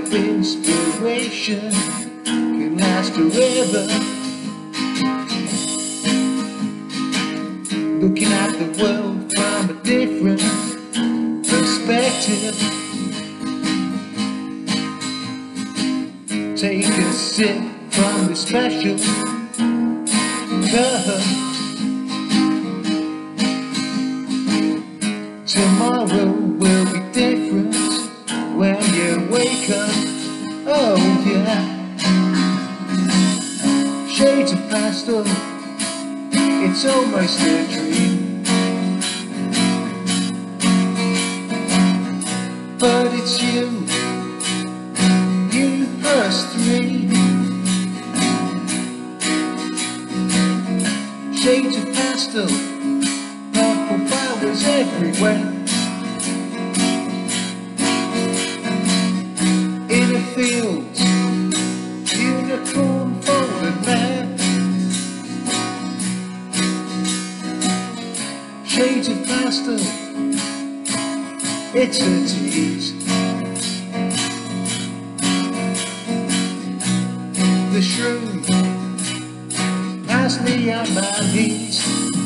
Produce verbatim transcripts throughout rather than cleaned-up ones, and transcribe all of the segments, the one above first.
of inspiration can last forever. Looking at the world from a different perspective. Take a sip from the special cup. Tomorrow will be different when you wake up. Oh yeah. Shades of pastel, it's almost a dream. But it's you, you plus three. Shades of pastel, purple flowers everywhere. In a field, unicorn folded man. Shades of pastel, it's a tease. The shroom has me on my knees.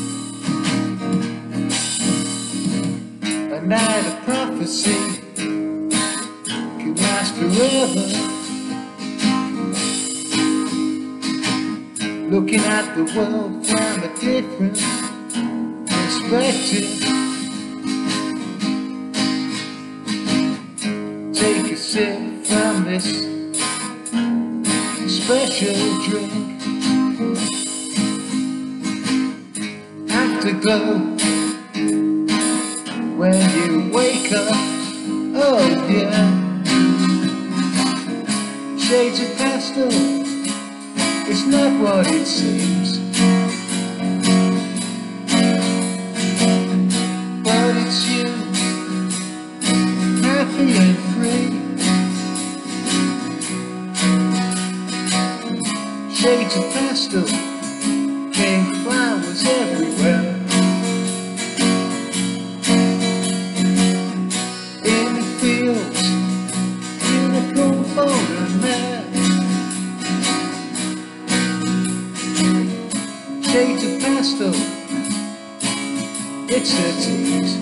A night of prophecy can last forever. Looking at the world from a different perspective. Take a sip from this special drink. Afterglow when you wake up. Oh yeah. Shades of pastel, it's not what it seems. But it's you, happy and free. Shades of pastel, pink flowers everywhere. In the fields, unicorn folded man. Shades of pastel, it's a tease.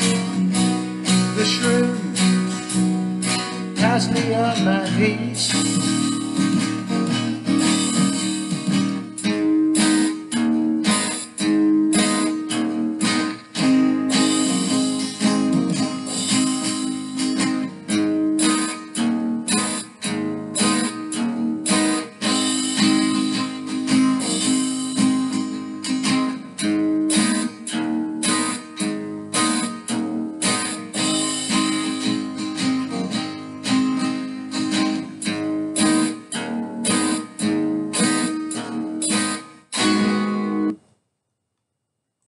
The shroom has me on my knees.